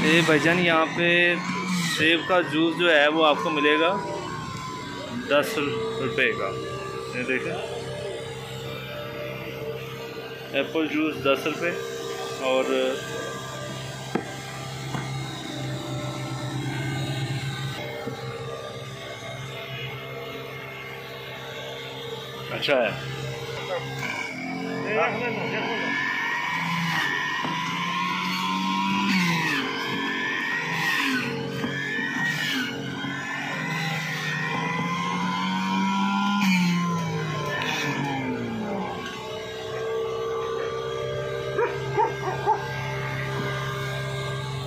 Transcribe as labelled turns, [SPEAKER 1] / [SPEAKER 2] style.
[SPEAKER 1] ये भाईजान यहाँ पे सेब का जूस जो है वो आपको मिलेगा 10 रुपये का। ये देखें, एप्पल जूस 10 रुपये। और अच्छा है।